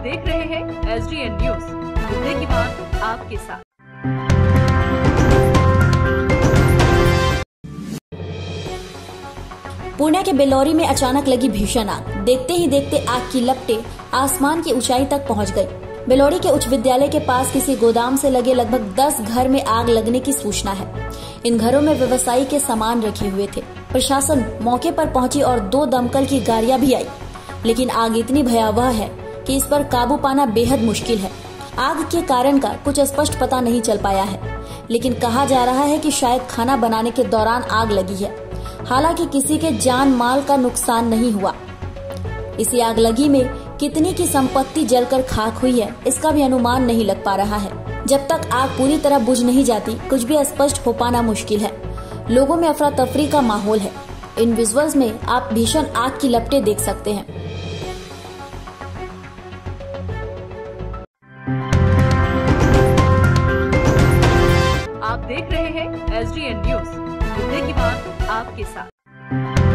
देख रहे हैं SDN न्यूज, मुद्दे की बात आपके साथ। पुणे के बेलौरी में अचानक लगी भीषण आग। देखते ही देखते आग की लपटें आसमान की ऊंचाई तक पहुंच गई। बेलौरी के उच्च विद्यालय के पास किसी गोदाम से लगे लगभग 10 घर में आग लगने की सूचना है। इन घरों में व्यवसायी के सामान रखे हुए थे। प्रशासन मौके पर पहुंची और 2 दमकल की गाड़ियां भी आई, लेकिन आग इतनी भयावह है कि इस पर काबू पाना बेहद मुश्किल है। आग के कारण का कुछ स्पष्ट पता नहीं चल पाया है, लेकिन कहा जा रहा है कि शायद खाना बनाने के दौरान आग लगी है। हालांकि किसी के जान माल का नुकसान नहीं हुआ। इसी आगलगी में कितनी की संपत्ति जलकर खाक हुई है, इसका भी अनुमान नहीं लग पा रहा है। जब तक आग पूरी तरह बुझ नहीं जाती, कुछ भी स्पष्ट हो पाना मुश्किल है। लोगों में अफरा तफरी का माहौल है। इन विजुअल्स में आप भीषण आग की लपटें देख सकते हैं। आप देख रहे हैं SDN न्यूज, मुद्दे की बात आपके साथ।